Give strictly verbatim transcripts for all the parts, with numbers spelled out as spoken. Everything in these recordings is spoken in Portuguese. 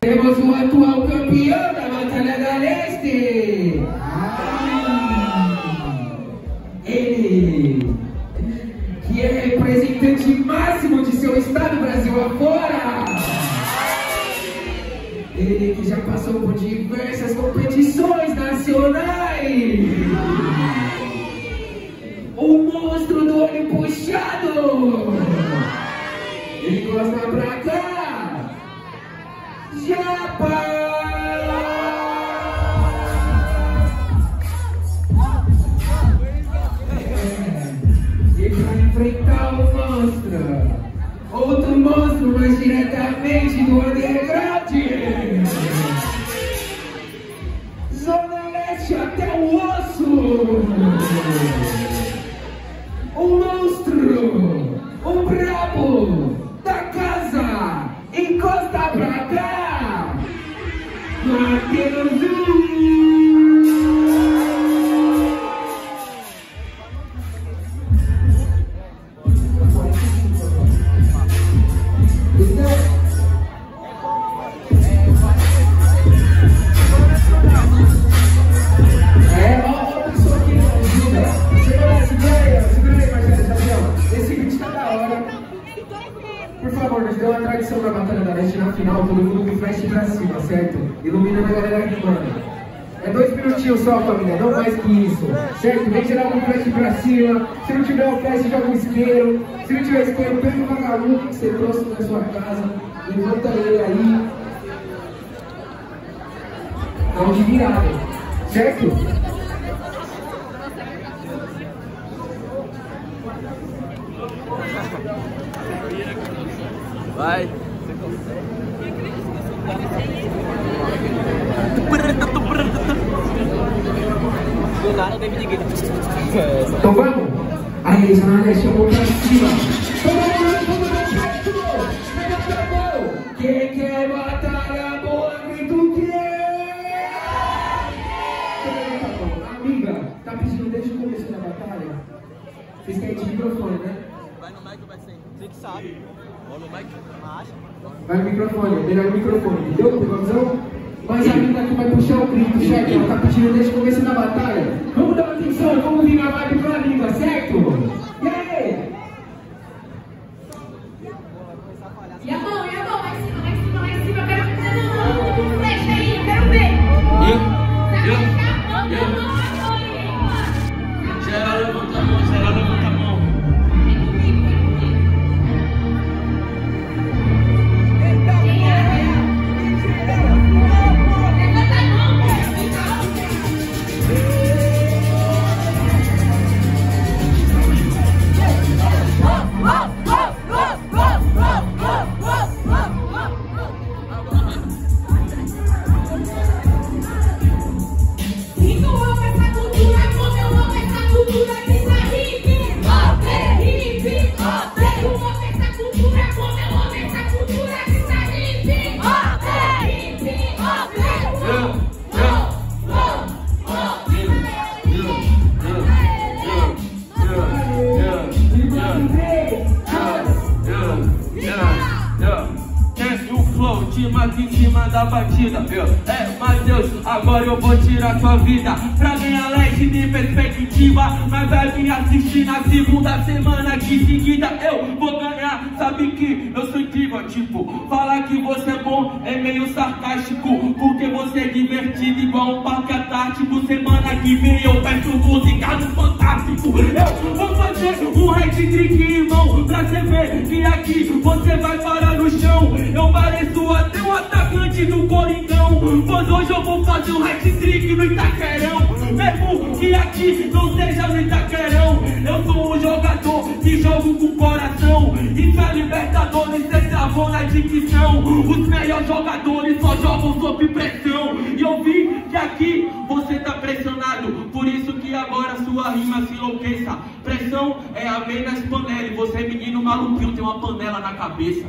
Temos o atual campeão da Batalha da Leste. Ah, ele, que é representante máximo de seu estado, Brasil afora. Ele que já passou por diversas competições nacionais. O monstro do olho puxado. Ele gosta pra cá. Japa! E pra enfrentar o monstro, outro monstro, mas diretamente do underground, Zona Leste até o osso. Um monstro, um brabo da casa, encosta pra cá, Matheus. Por favor, nos dê uma tradição da Batalha da Leste na final, todo mundo com flash pra cima, certo? Iluminando a galera aqui, mano. É dois minutinhos só, família, não mais que isso, certo? Vem tirar um flash pra cima. Se não tiver o flash, joga um isqueiro. Se não tiver isqueiro, pega o vagabundo que você trouxe na sua casa, levanta ele aí. Dá um de virada, certo? Vai. Então vamos? Aí, Zona Leste, eu vou pra cima. Todo mundo, todo mundo certo? Levanta a mão. Quem quer batalha boa, grita o quê? Amiga, tá pedindo desde o começo da batalha? Vocês querem de microfone, né? Vai no mic ou vai sem? Você que sabe. Vai no mic? Acha? Vai no microfone, melhor microfone, entendeu? Pegou? Mas a mina que vai puxar o grito, certo? Ela tá pedindo desde o começo da batalha. Vamos dar atenção, vamos vir na vibe pra língua, certo? E aí? E a mão, e a mão, lá em cima, lá em cima, lá em cima. Eu quero ver a mão, flecha aí, eu quero ver. Eu? Eu? Eu? Geral levanta a mão, geral levanta a mão. Em cima da batida, meu. É, Matheus, agora eu vou tirar sua vida pra ganhar leste de perspectiva. Mas vai vir assistir na segunda semana que seguida eu vou ganhar. Sabe que eu sou incrível, tipo, falar que você é bom é meio sarcástico, porque você é divertido igual um parque antártico. Semana que vem eu peço música no Fantástico. Eu vou fazer um hat-trick, irmão, pra você ver que aqui você vai parar no chão. Eu pareço até um atacante do Coringão, pois hoje eu vou fazer um hat-trick no Itaquerão. Mesmo que aqui não seja no Itaquerão, eu sou um jogador que jogo com coração. Isso é Libertadores, cê travou na dicção. Os melhores jogadores só jogam sob pressão. E eu vi que aqui você tá pressionado, por isso que agora sua rima se enlouqueça. Pressão é a meia das panelas, e você menino maluquinho tem uma panela na cabeça.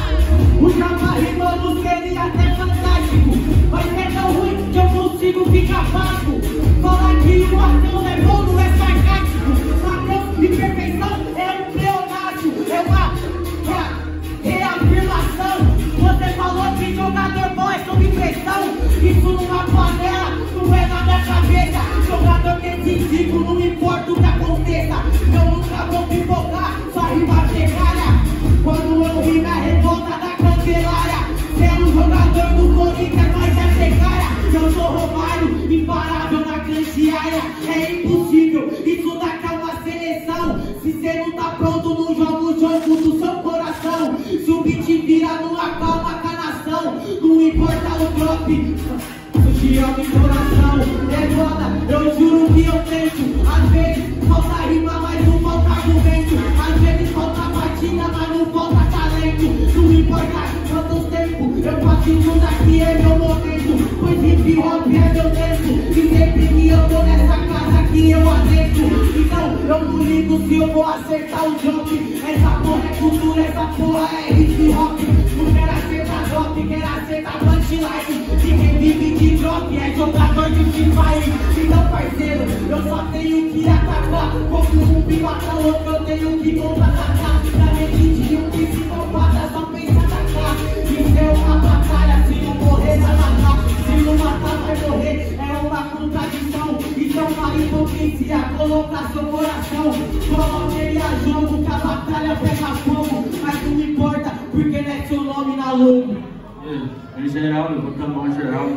O Japa rimando seria até fantástico, mas é tão ruim que eu consigo ficar cavaco. Fala que o ação é bom, não é sarcástico. Padrão de perfeição é um pleonasmo, é uma reafirmação. Você falou que jogador bom é sob pressão. Isso numa panela, não é na minha cabeça. Jogador decisivo, não importa o que aconteça. Eu nunca vou pipocar, só rima pegalha. Quando eu vi na revolta da cancelária, sendo jogador do Corinthians, mas é precária. Eu sou Romário, imparável na cantiária. É impossível, isso daqui é uma seleção. Se cê não tá pronto, não joga o jogo do seu coração. Se o beat vira, não acalma a canação. Não importa o drop, eu te amo em coração. É foda, eu juro que eu tento. Às vezes falta rima, mas não falta argumento. Às vezes falta batida, mas não falta talento. Não importa quanto tempo, eu faço tudo aqui, é meu momento. Pois hip hop é meu dentro. E sempre que eu tô nessa casa aqui eu adentro. Então eu não ligo se eu vou acertar o drop. Essa porra é cultura, essa porra é hip hop. Não quero acertar drop, quero acertar punchline. E quem vive de drop é jogador de Free Fire. Então parceiro, eu só tenho que atacar. Como um piloto louco, eu tenho que contra-atacar. Pra repetir um psicopata, só pensa atacar. Isso é uma batalha, se não morrer vai matar. Se não matar vai morrer, é uma contradição. Isso é uma hipocrisia, colocar seu coração. Coloque ele a jogo, que a batalha pega fogo. Mas não importa, porque não é seu nome na logo. Em geral, levanta a mão geral.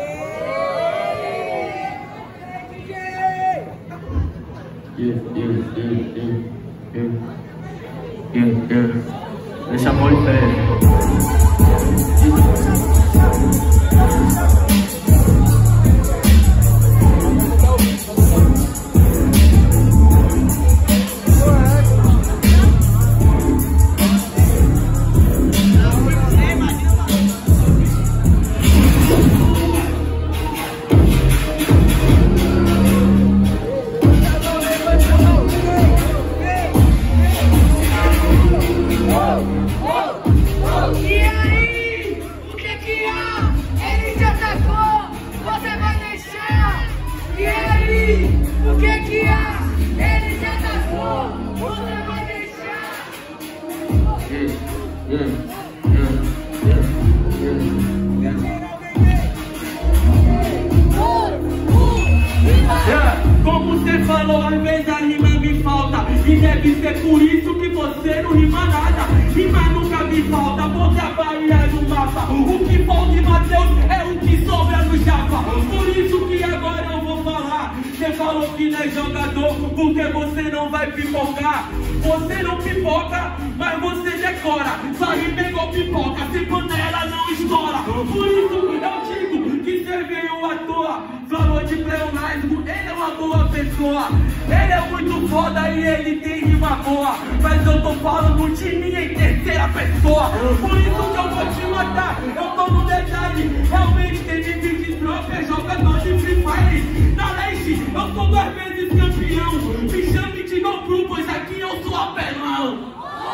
Yeah, yeah, yeah, yeah, yeah, yeah, yeah. Deixa a mão em pé. Como você falou, às vezes a rima me falta. E deve ser por isso que você não rima nada. Rima nunca me falta, você a Bahia no mapa. O que falta em Mateus é o que sobra no Japa. Por isso que agora eu vou falar. Você falou que não é jogador, porque você não vai pipocar. Você não pipoca, mas você decora. Sua rima é igual pipoca, se panela não estoura. Por isso eu digo que você veio à toa. Falou de pleonasmo, ele é uma boa pessoa. Ele é muito foda e ele tem rima boa. Mas eu tô falando de mim em terceira pessoa. Por isso que eu vou te matar, eu tô no detalhe. Realmente tem nível de drop, é jogador de Free Fire. Na leste, eu sou duas vezes campeão. Me chame de meu grupo, pois aqui eu sou apelão.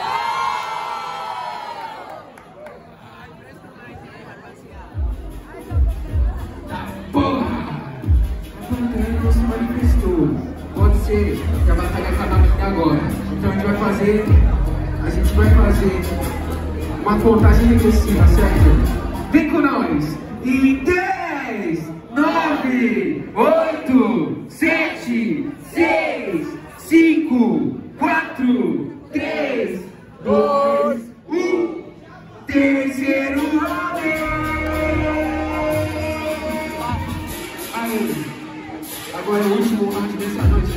Não se manifestou. Pode ser que a batalha acabe aqui agora. Então a gente vai fazer. A gente vai fazer uma contagem regressiva, certo? Vem com nós! Em dez, nove, oito, sete, seis, cinco, quatro, três, dois, um. Terceiro round! Aí. Agora é o último round dessa noite.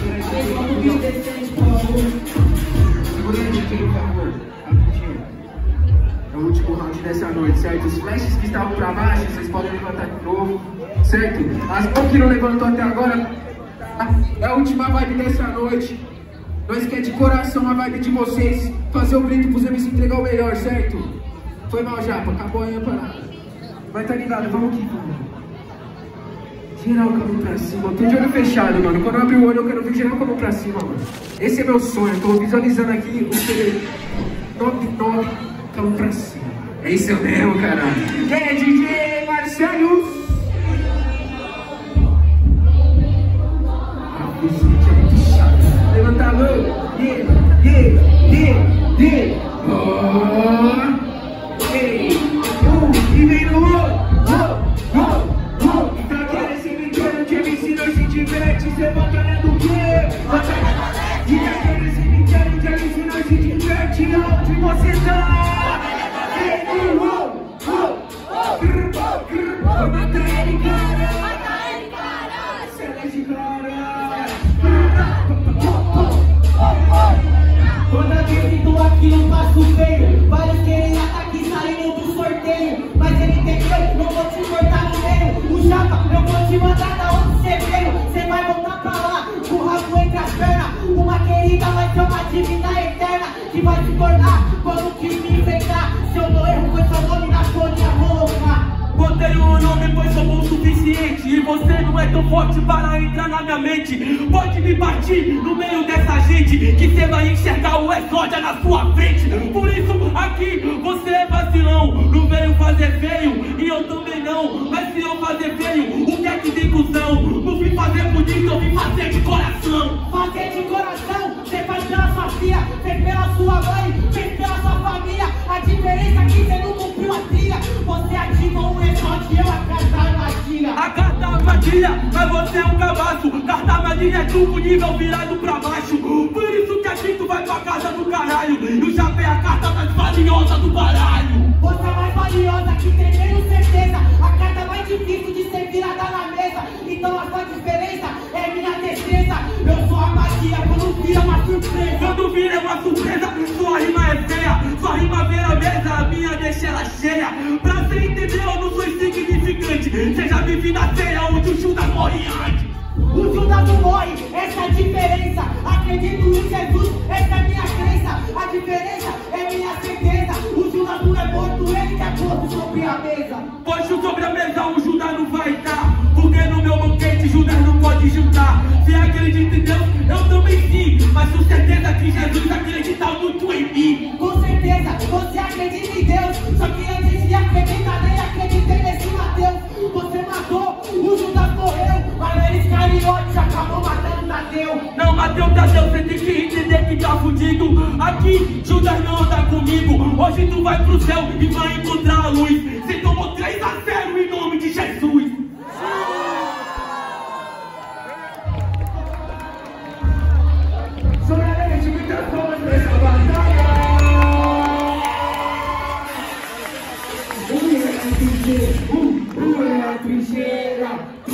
Segura aí, por favor. Rapidinho. É o último round dessa noite, certo? Os flashes que estavam pra baixo, vocês podem levantar de novo, certo? As mãos que não levantou até agora, é a última vibe dessa noite. Nós quer de coração a vibe de vocês, fazer o grito pros M C entregar o melhor, certo? Foi mal, Japa, acabou aí a parada. Mas tá ligado, vamos aqui, vamos. Geral com a mão pra cima, eu tô de olho fechado, mano. Quando eu abrir o olho, eu quero ver geral com a mão pra cima, mano. Esse é meu sonho, eu tô visualizando aqui o C nove nove com a mão pra cima. É isso mesmo, caralho. É, D J Marcelo. você batalha do quê? Batalha da leste. E aquele cemitério que a gente não se diverte, onde você tá? Mata ele, cara! Mata ele, cara! Celeste, cara! Quando eu acredito aqui no passo feio, vários querem ataque saindo do sorteio. Mas ele entendeu, não vou te cortar no meio. O chapa, eu vou te mandar da onde você veio. Você vai voltar pra lá, com o rabo entre as pernas. Uma querida vai ser uma dívida eterna, que vai se tornar quando que me enfrentar. Se eu não erro, foi seu nome na folha, vou colocar. Botei o nome, pois sou bom o suficiente. E você não é tão forte para entrar na minha mente. Pode me partir no meio dessa gente, que você vai enxergar o exódia na sua frente. Por isso aqui você é vacilão. Não veio fazer feio, e eu também não. Mas se eu fazer feio, o que é que tem cuzão? Não vim fazer bonito, eu vim fazer de coração. Fazer de coração, você faz pela sua filha, fez pela sua mãe, fez pela sua família. A diferença é que você não cumpriu a trilha. Você ativou um exódio, eu a carta armadilha. A carta armadilha, mas você é um cabaço. Carta armadilha é tubo nível virado pra baixo. Por isso que aqui tu vai pra casa do caralho. E o chapéu é a carta mais valiosa do baralho. Você é mais valiosa que tem menos certeza. A carta mais difícil de ser virada na mesa. Então a sua diferença é minha destreza. Eu sou a magia quando vira uma surpresa. Quando vira uma surpresa, sua rima é feia. Sua rima vira a mesa, a minha deixa ela cheia. Pra você entender, eu não sou insignificante. Você já vive na ceia onde o Judas morre antes. O Judas não morre, essa é a diferença. Acredito em Jesus, essa é a minha crença. A diferença é minha certeza. O Judas não é morto, ele que é posto sobre a mesa. Posto sobre a mesa, o Judas não vai estar. Porque no meu banquete, Judas não pode juntar. Se acredita em Deus, eu também sim. Mas com certeza que Jesus acredita muito em mim. Com certeza, você acredita em Deus. Só que antes de acreditar nele, acreditei nesse Mateus. Você matou, o Judas morreu. Mas ele Iscariote acabou matando Tadeu. Não, Mateus, Tadeu, você tem que entender que tá fudido. Aqui, Judas não anda comigo. Hoje tu vai pro céu e vai encontrar a luz. Você tomou três a zero em nome de Jesus. Somente muitas palmas pra essa batalha. Um é a trincheira, um, um é a trincheira.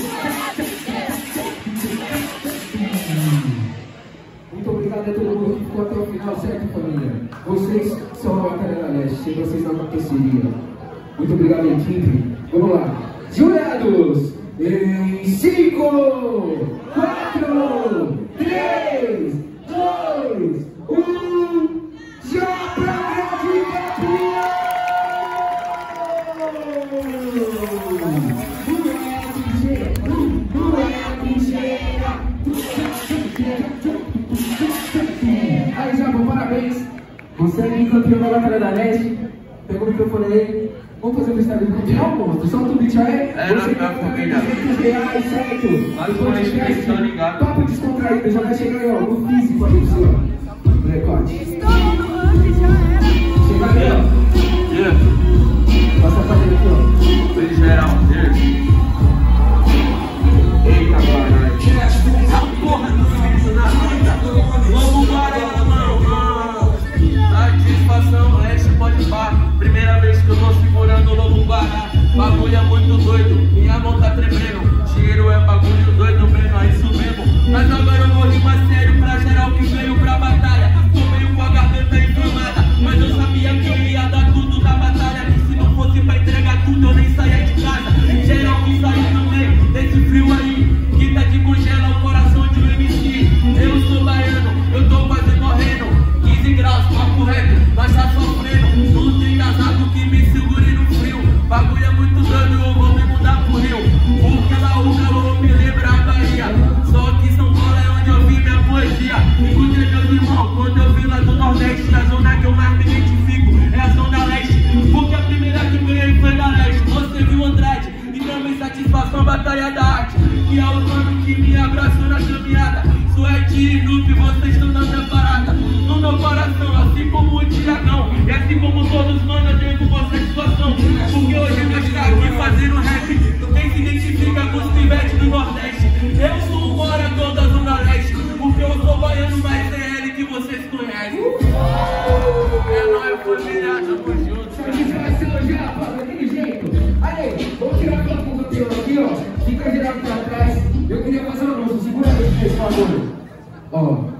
Muito obrigado a todo mundo que ficou até o final, certo, família? Vocês são a Batalha da Leste, sem vocês não aconteceria. Muito obrigado, equipe. Vamos lá. Jurados, em cinco, quatro, três, dois, um, já pra grande campeão! Um é a trincheira, um é a trincheira. Aí, Jabo, parabéns. Você é campeão da Batalha da Leste. Pegou o microfone aí. Vamos fazer um freestyle do campeão, monstro? Solta o beat aí. É, você não, não, família. duzentos reais, certo? Mas o podcast, estão ligados. Papo descontraído, já vai chegar aí, ó, no físico aí, pessoal. Recorte. Chega aí, ó. Yeah. Passa pra ele aqui, ó. Feliz geral. Yeah. Eita, caralho. Essa porra do vídeo na vida. Vamos embora, mano. Satisfação, leste, pode pá. Primeira vez que eu tô segurando o Lobo Guará. Bagulho é muito doido, minha mão tá tremendo. Cheiro é bagulho doido, mesmo, é isso mesmo. Mas agora eu vou rimar sério pra geral que veio pra batalha. Tô meio com a garganta inflamada, mas eu sabia que eu ia dar tudo da batalha. Que se não fosse pra entregar tudo eu nem saía de casa. Geral que saiu também desse frio aí, que tá de congela o coração de um M C. Eu sou baiano, eu tô quase morrendo. quinze graus, papo reto, nós tá sofrendo. Não tem casado que me segure no frio. Bagulho é muito doido, eu vou me mudar pro Rio. Porque lá o calor me lembra a Bahia. Só que São Paulo é onde eu vi minha poesia. Encontrei meus irmãos quando eu vim lá do Nordeste. A zona que eu mais me identifico é a Zona Leste. Porque a primeira que ganhei foi da Leste. Você viu Andrade e também satisfação, Batalha da Arte. Que é o nome que me abraçou na caminhada. Suede e Noob, vocês estão na minha parada. No meu coração, assim como o Tiagão. E assim como todos, mano, eu devo com satisfação. Porque hoje nós tá aqui fazendo rap. Quem se identifica com os pivetes do Nordeste. Eu sou o morador da É nóis, família, tamo junto. Satisfação já, pá, daquele jeito. Aí, vamos tirar a foto com o teu aqui, ó. Fica geral pra trás. Eu queria fazer um anúncio, segura aí esse bagulho. Ó.